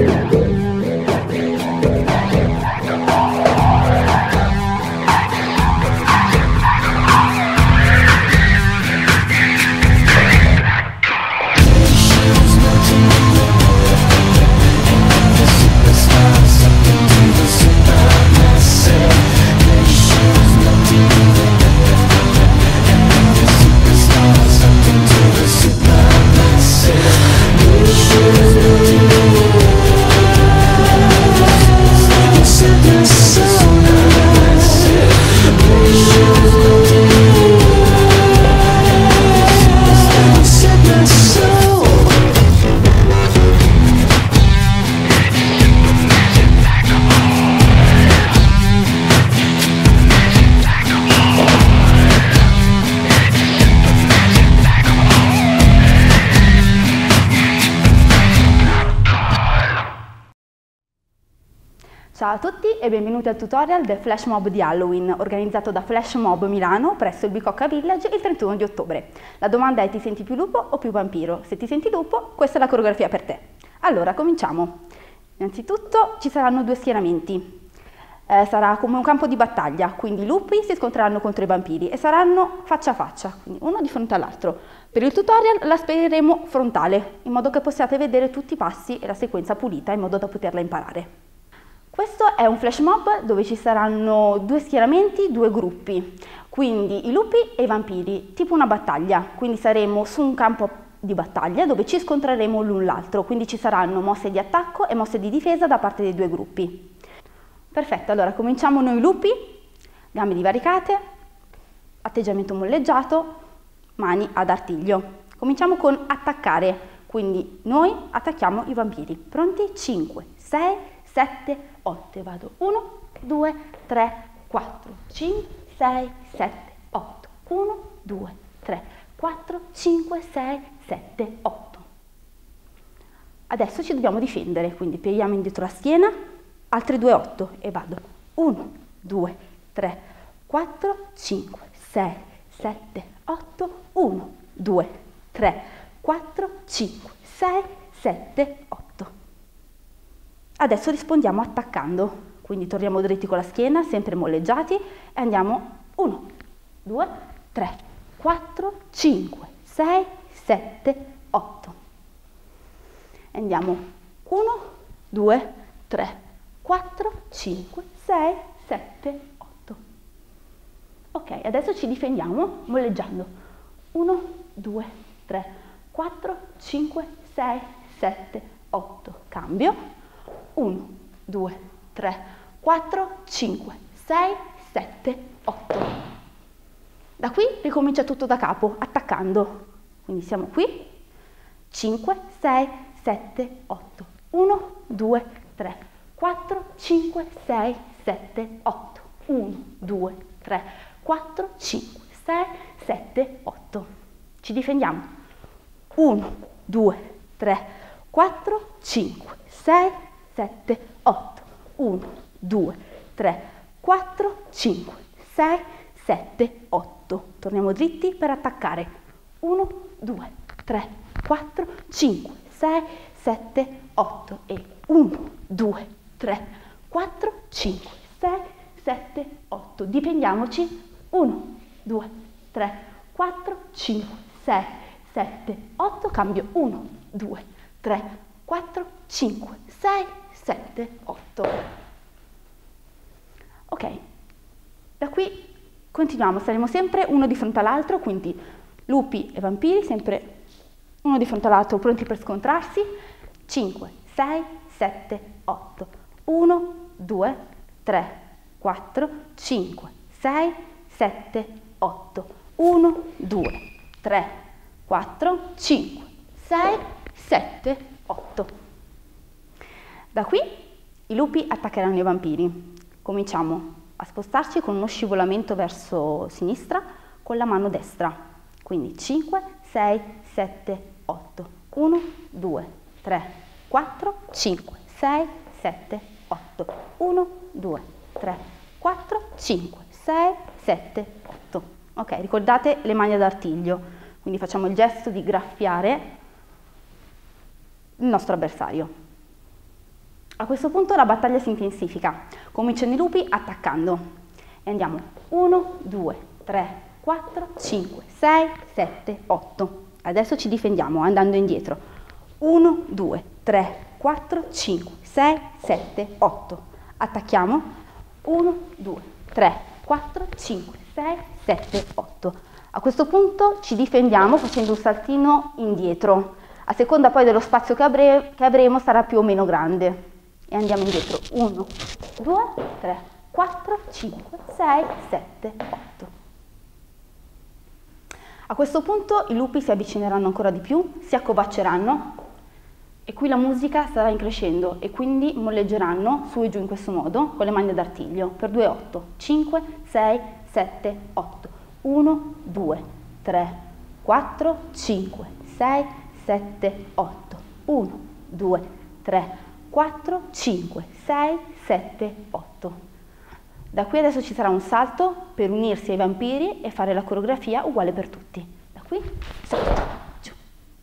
Ciao a tutti e benvenuti al tutorial del Flash Mob di Halloween, organizzato da Flash Mob Milano presso il Bicocca Village il 31 di ottobre. La domanda è: ti senti più lupo o più vampiro? Se ti senti lupo, questa è la coreografia per te. Allora, cominciamo. Innanzitutto ci saranno due schieramenti. Sarà come un campo di battaglia, quindi i lupi si scontreranno contro i vampiri e saranno faccia a faccia, quindi uno di fronte all'altro. Per il tutorial la aspireremo frontale, in modo che possiate vedere tutti i passi e la sequenza pulita, in modo da poterla imparare. Questo è un flash mob dove ci saranno due schieramenti, due gruppi, quindi i lupi e i vampiri, tipo una battaglia, quindi saremo su un campo di battaglia dove ci scontreremo l'un l'altro, quindi ci saranno mosse di attacco e mosse di difesa da parte dei due gruppi. Perfetto, allora cominciamo noi lupi, gambe divaricate, atteggiamento molleggiato, mani ad artiglio. Cominciamo con attaccare, quindi noi attacchiamo i vampiri. Pronti? 5, 6, 7, 8 e vado 1, 2, 3, 4, 5, 6, 7, 8, 1, 2, 3, 4, 5, 6, 7, 8. Adesso ci dobbiamo difendere, quindi pieghiamo indietro la schiena, altri 2, 8 e vado 1, 2, 3, 4, 5, 6, 7, 8, 1, 2, 3, 4, 5, 6, 7, 8. Adesso rispondiamo attaccando, quindi torniamo dritti con la schiena, sempre molleggiati e andiamo 1, 2, 3, 4, 5, 6, 7, 8. E andiamo 1, 2, 3, 4, 5, 6, 7, 8. Ok, adesso ci difendiamo molleggiando 1, 2, 3, 4, 5, 6, 7, 8. Cambio. 1, 2, 3, 4, 5, 6, 7, 8. Da qui ricomincia tutto da capo, attaccando. Quindi siamo qui, 5, 6, 7, 8. 1, 2, 3, 4, 5, 6, 7, 8. 1, 2, 3, 4, 5, 6, 7, 8. Ci difendiamo. 1, 2, 3, 4, 5, 6, 7, 8, 1, 2, 3, 4, 5, 6, 7, 8. Torniamo dritti per attaccare. 1, 2, 3, 4, 5, 6, 7, 8 e 1, 2, 3, 4, 5, 6, 7, 8. Difendiamoci. 1, 2, 3, 4, 5, 6, 7, 8. Cambio. 1, 2, 3, 4, 5, 6, 7, 8. Ok, da qui continuiamo, saremo sempre uno di fronte all'altro, quindi lupi e vampiri sempre uno di fronte all'altro pronti per scontrarsi. 5, 6, 7, 8. 1, 2, 3, 4, 5, 6, 7, 8. 1, 2, 3, 4, 5, 6, 7, 8. Da qui i lupi attaccheranno i vampiri. Cominciamo a spostarci con uno scivolamento verso sinistra con la mano destra. Quindi 5, 6, 7, 8. 1, 2, 3, 4, 5, 6, 7, 8. 1, 2, 3, 4, 5, 6, 7, 8. Ok, ricordate le mani ad artiglio. Quindi facciamo il gesto di graffiare il nostro avversario. A questo punto la battaglia si intensifica. Cominciano i lupi attaccando. E andiamo 1, 2, 3, 4, 5, 6, 7, 8. Adesso ci difendiamo andando indietro. 1, 2, 3, 4, 5, 6, 7, 8. Attacchiamo. 1, 2, 3, 4, 5, 6, 7, 8. A questo punto ci difendiamo facendo un saltino indietro. A seconda poi dello spazio che avremo sarà più o meno grande. E andiamo indietro. 1, 2, 3, 4, 5, 6, 7, 8. A questo punto i lupi si avvicineranno ancora di più, si accovacceranno e qui la musica sarà in crescendo e quindi molleggeranno su e giù in questo modo con le mani ad artiglio per 2, 8, 5, 6, 7, 8. 1, 2, 3, 4, 5, 6, 7, 8. 1, 2, 3, 4, 5, 6, 7, 8. Da qui adesso ci sarà un salto per unirsi ai vampiri e fare la coreografia uguale per tutti. Da qui, salto, giù.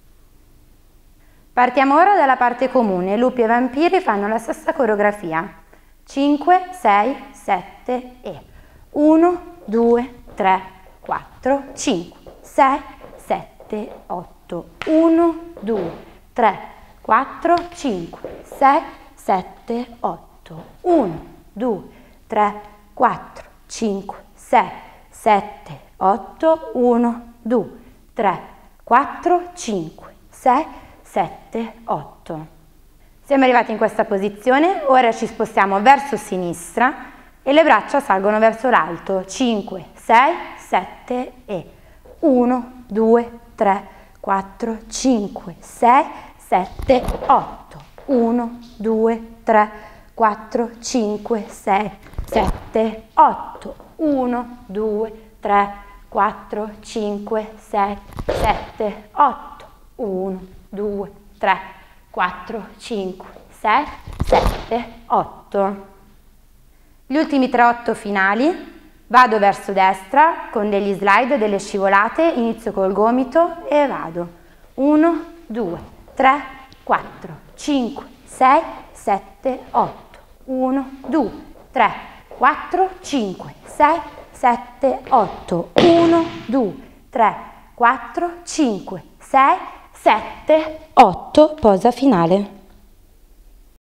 Partiamo ora dalla parte comune. Lupi e vampiri fanno la stessa coreografia. 5, 6, 7 e 1, 2, 3, 4, 5, 6, 7, 8. 1, 2, 3, 4, 5, 6, 7, 8. 1, 2, 3, 4, 5, 6, 7, 8, 1, 2, 3, 4, 5, 6, 7, 8. Siamo arrivati in questa posizione, ora ci spostiamo verso sinistra e le braccia salgono verso l'alto. 5, 6, 7 e 1, 2, 3, 4, 5, 6, 7, 8. 1, 2, 3, 4, 5, 6, 7, 8. 1, 2, 3, 4, 5, 6, 7, 8. 1, 2, 3, 4, 5, 6, 7, 8. Gli ultimi 3 8 finali. Vado verso destra con degli slide, delle scivolate, inizio col gomito e vado. 1, 2, 3, 4, 5, 6, 7, 8. 1, 2, 3, 4, 5, 6, 7, 8. 1, 2, 3, 4, 5, 6, 7, 8. Posa finale.